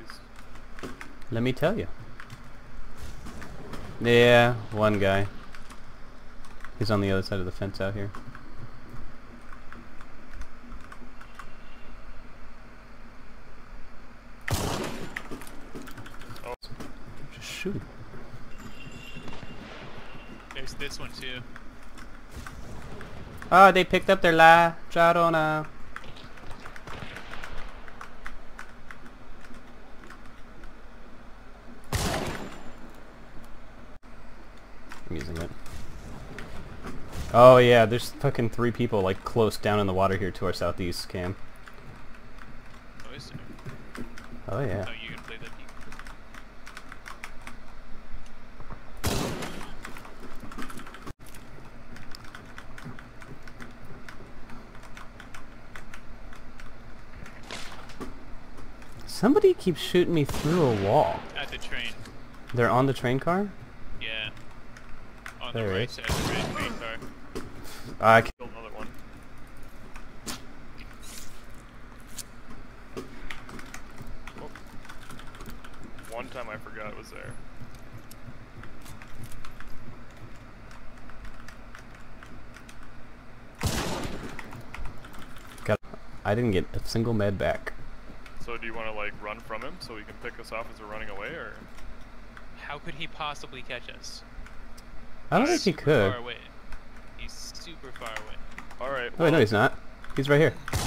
northeast. Let me tell you. Yeah, one guy. He's on the other side of the fence out here. Oh. Just shoot. There's this one too. Oh, they picked up their La Llorona. I'm using it. Oh yeah, there's fucking 3 people like close down in the water here to our southeast, Cam. Oh, is there? Oh yeah. Oh, you can play that deep. Somebody keeps shooting me through a wall. At the train. They're on the train car? Yeah. On There the it right is. side of the train car. I can't. Killed another one. Oh. One time I forgot it was there. I didn't get a single med back. So do you want to like run from him so he can pick us off as we're running away, or? How could he possibly catch us? I don't think He's he super could. Far away. He's super far away. All right. Oh wait, no he's not. He's right here.